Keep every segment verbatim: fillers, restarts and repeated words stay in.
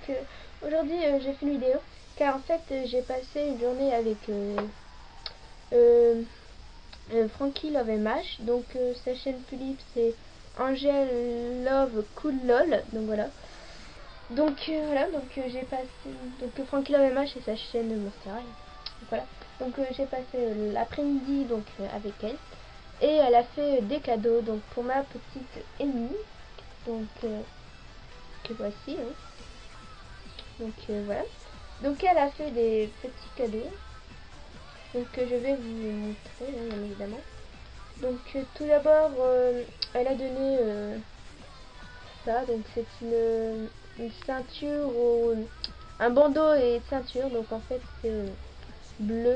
euh, aujourd'hui euh, j'ai fait une vidéo car en fait euh, j'ai passé une journée avec euh, euh, euh, Frankie Love M H. Donc euh, sa chaîne Philippe c'est Angel Love Cool Lol. Donc voilà. Donc euh, voilà, donc euh, j'ai passé donc euh, Frankie Love M H et sa chaîne Monster High. Donc voilà. Donc euh, j'ai passé euh, l'après-midi donc euh, avec elle et elle a fait euh, des cadeaux donc pour ma petite Amy. Donc euh, que voici. Hein. Donc euh, voilà. Donc elle a fait des petits cadeaux. Donc euh, je vais vous montrer hein, bien évidemment. Donc euh, tout d'abord euh, elle a donné euh, ça. Donc c'est une, une ceinture au, un bandeau et ceinture. Donc en fait c'est euh, bleu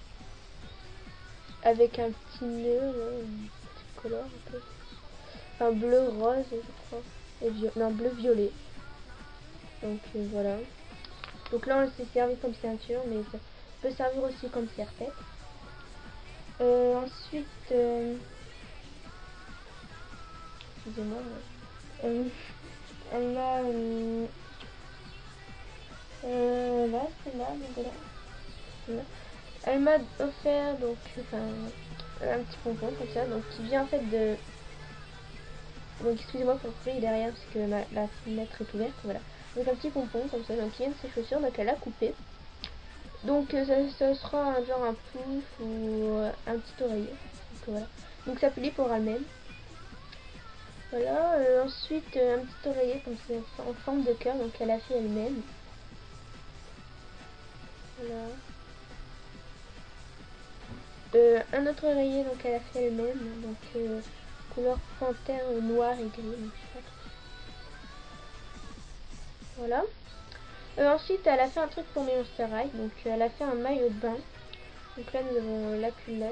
avec un petit nœud là, un petit color un peu. Enfin bleu rose je crois. Et vio non bleu violet. Donc euh, voilà. Donc là on s'est servi comme ceinture mais ça peut servir aussi comme serre-tête. Euh, ensuite, euh, excusez-moi, euh, elle a euh, euh, là, c'est là, donc voilà. Voilà. Elle m'a offert donc enfin un petit pompon comme ça, donc qui vient en fait de. Donc excusez-moi pour le bruit derrière parce que ma, la fenêtre est ouverte, voilà. Donc un petit pompon comme ça, donc qui vient de ses chaussures, donc elle a coupé. Donc euh, ça, ça sera un genre un pouf ou euh, un petit oreiller. Donc voilà. Donc ça plie pour elle-même. Voilà, euh, ensuite euh, un petit oreiller comme ça en forme de cœur, donc elle a fait elle-même. Voilà. Euh, un autre oreiller, donc elle a fait elle-même, donc euh, couleur panthère euh, noir et gris. Donc, je sais pas trop. Voilà. Euh, ensuite, elle a fait un truc pour mes Monster High, donc euh, elle a fait un maillot de bain. Donc là, nous avons euh, la culotte.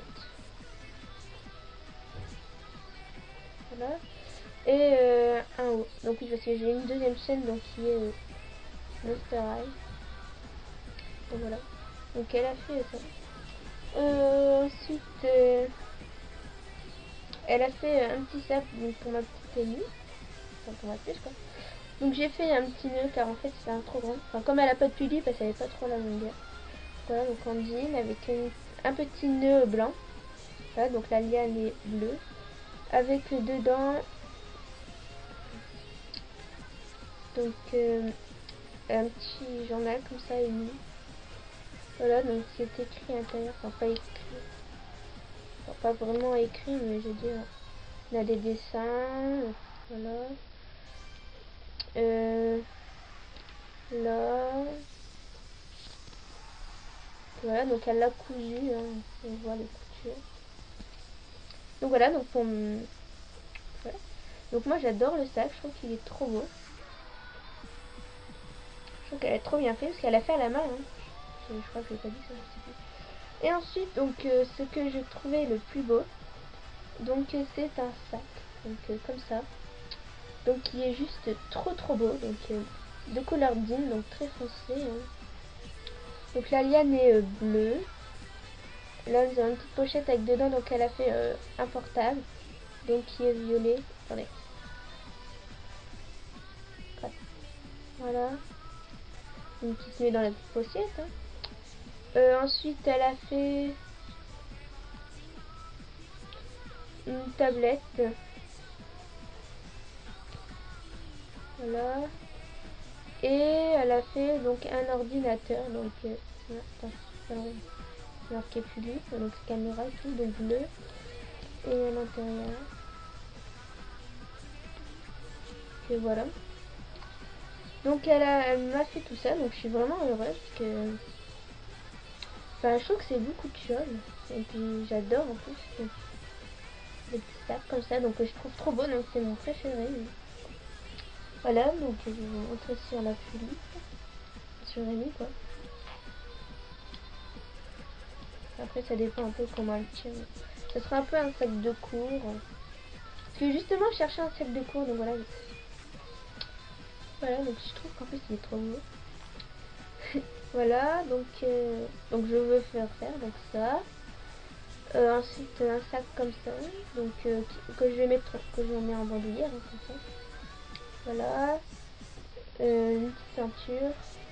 Voilà. Et euh, un haut. Donc oui, parce que j'ai une deuxième chaîne, donc qui est euh, Monster High. Donc voilà. Donc elle a fait ça. Euh, ensuite, euh, elle a fait un petit sac donc, pour ma petite Amy. Enfin, pour ma puce quoi. Donc j'ai fait un petit nœud car en fait c'est un trop grand. Enfin comme elle a pas de puli, elle savait pas trop la longueur. Voilà donc en jean avec une, un petit nœud blanc. Voilà donc la liane est bleue. Avec dedans donc euh, un petit journal comme ça émis. Voilà donc c'est écrit à l'intérieur. Enfin pas écrit. Enfin, pas vraiment écrit mais je veux dire. On a des dessins. Voilà. Euh, là. Voilà, donc elle l'a cousu, hein, on voit les coutures. Donc voilà, donc pour me... voilà. Donc moi j'adore le sac, je trouve qu'il est trop beau. Je trouve qu'elle est trop bien fait parce qu'elle a fait à la main. Hein. Je, je crois que je l'ai pas dit ça, je sais plus. Et ensuite, donc euh, ce que j'ai trouvé le plus beau, donc euh, c'est un sac, donc euh, comme ça. Donc qui est juste trop trop beau, donc euh, de couleur jean, donc très foncé. Hein. Donc la liane est euh, bleue. Là nous avons une petite pochette avec dedans, donc elle a fait euh, un portable, donc qui est violet. Attendez. Voilà. Donc qui se met dans la petite pochette. Hein. Euh, ensuite elle a fait une tablette. Voilà. Et elle a fait donc un ordinateur. Donc euh, attention, c'est marqué Philippe, donc caméra et tout, donc bleu. Et à l'intérieur. Et voilà. Donc elle, a, elle m'a fait tout ça, donc je suis vraiment heureuse parce que enfin, je trouve que c'est beaucoup de choses. Et puis j'adore en plus. Donc, des petits sacs comme ça, donc je trouve trop beau, donc c'est mon préféré. Voilà, donc je vais vous montrer sur la Philippe. Sur Rémi quoi. Après ça dépend un peu comment elle tient. Ça sera un peu un sac de cours. Parce que justement je cherchais un sac de cours, donc voilà. Voilà, donc je trouve qu'en plus il est trop beau. Voilà, donc, euh, donc je veux faire faire donc ça. Euh, ensuite un sac comme ça, donc euh, que je vais mettre, que je mets en bandoulière, hein, comme ça. Voilà. euh, une petite ceinture,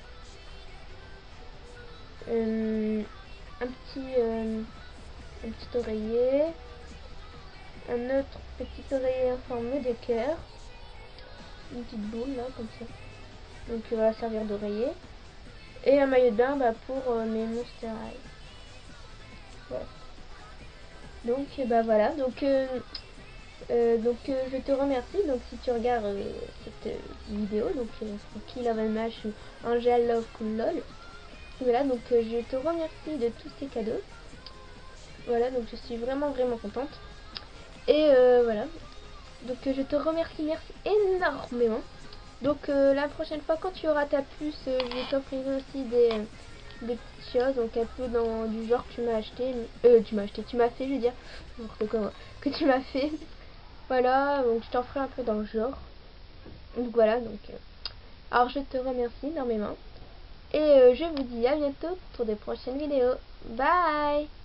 euh, un petit euh, un petit oreiller, un autre petit oreiller en forme de cœur, une petite boule là comme ça, donc il va servir d'oreiller, et un maillot de bain bah, pour euh, mes Monster High. Voilà. Donc bah voilà, donc euh, euh, donc euh, je te remercie. Donc si tu regardes euh, cette euh, vidéo, donc euh, Frankie Love and Mash ou Angel Love Cool Lol, voilà, donc euh, je te remercie de tous ces cadeaux. Voilà, donc je suis vraiment vraiment contente. Et euh, voilà, donc euh, je te remercie, merci énormément. Donc euh, la prochaine fois quand tu auras ta puce, euh, je t'offrirai aussi des, des petites choses, donc un peu dans du genre que tu m'as acheté, euh, tu m'as acheté, tu m'as fait, je veux dire, n'importe quoi, moi, que tu m'as fait. Voilà, donc je t'en ferai un peu dans le genre. Donc voilà, donc euh, alors je te remercie énormément. Et euh, je vous dis à bientôt pour des prochaines vidéos. Bye!